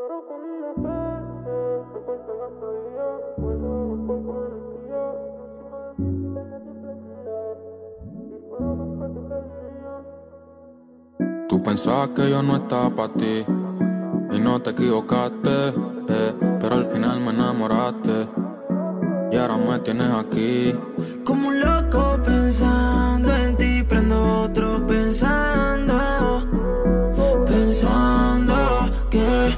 Tú pensabas que yo no estaba para ti y no te equivocaste, pero al final me enamoraste y ahora me tienes aquí. Como un loco pensando en ti, prendo otro pensando que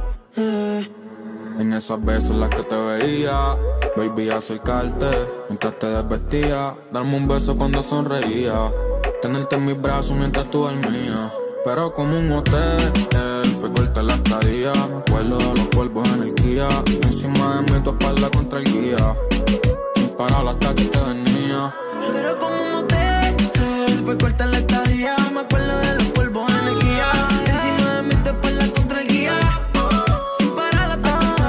En esas veces las que te veía, baby, acercarte mientras te desvestía, darme un beso cuando sonreía, tenerte en mis brazos mientras tú dormías. Pero como un hotel, fue corta la estadía. Me acuerdo de los polvos en el Kia, encima de mí tu espalda contra el guía, sin parar hasta que te venía. Pero como un hotel, fue corta la estadía. Me acuerdo de los polvos en el Kia, encima de mí tu espalda contra el guía, sin parar hasta que te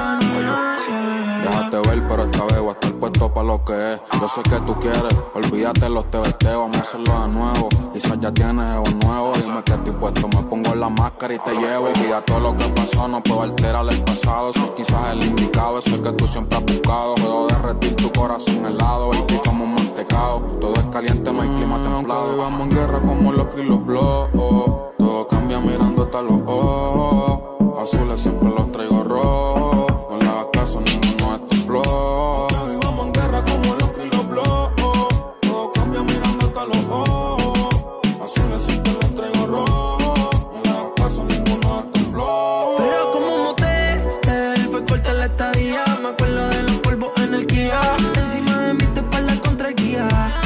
venía. Déjate ver, pero esta vez voy a estar puesto pa' lo que es. Yo sé que tú quieres, olvídate los TBT, vamos a hacerlo de nuevo. Quizás ya tienes algo nuevo, dime que estoy puesto, me pongo la máscara y te llevo. Olvida todo lo que pasó, no puedo alterar el pasado. Soy quizás el indicado, eso que tú siempre has buscado. Puedo derretir tu corazón helado, baby, como un mantecado. Todo es caliente, no hay clima templado. Vivamos en guerra como los Chris los Blows. Todo cambia mirándote a los ojos. Azules siempre los traigo rojos. No le hagas caso, ninguno de estos flow. Vivamos en guerra como los Chris los Blows. Todo cambia mirándote a los ojos. Azules siempre los traigo rojos. No le hagas caso, ninguno de estos flow. Pero como un motel, fue corta la estadía. Me acuerdo de los polvos en el Kia, encima de mí tu espalda contra el guía,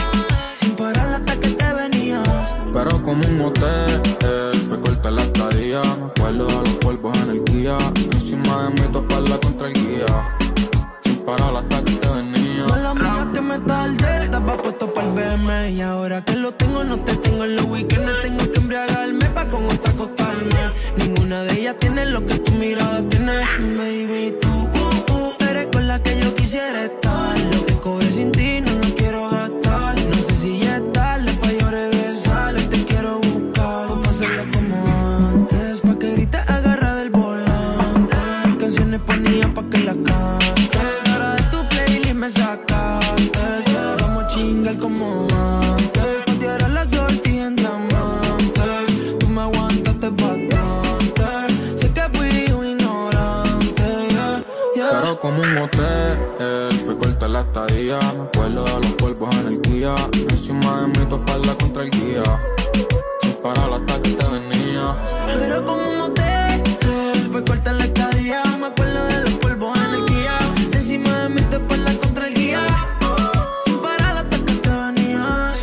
sin parar hasta que te venías. Pero como un hotel, fue corta la estadía. Me acuerdo de los polvos en el Kia, encima de mí tu espalda contra el guía, sin parar hasta que te venía. Mala mía que me tardé, estaba puesto para el BM. Y ahora que lo tengo, no te tengo en los weekends. Tengo que embriagarme pa' con otra acostarme. Ninguna de ellas tiene lo que tu mirada tiene. Baby, tú eres con la que yo quisiera estar. Lo que cobré sin ti no lo quiero gastar. No sé si ya es tarde pa' yo regresar. Hoy te quiero buscar pa' hacerlo como antes, pa' que grites agarra del volante. Mis canciones ponía pa' que las cantes. Ahora de tu playlist me sacaste. Vamos a chingar como antes. Patear a la sortija en diamantes. Tú me aguantaste bastante. Sé que fui un ignorante, Pero como un hotel, fue corta la estadía. Me acuerdo de los polvos en el Kia, encima de mí tu espalda contra el guía, sin parar hasta que te venía. Pero como un motel, fue corta la estadía. Me acuerdo de los polvos en el Kia, encima de mí tu espalda contra el guía, sin parar hasta que te venías.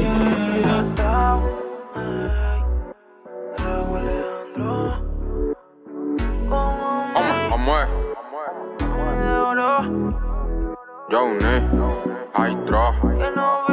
Amor, Johnny, Hydra.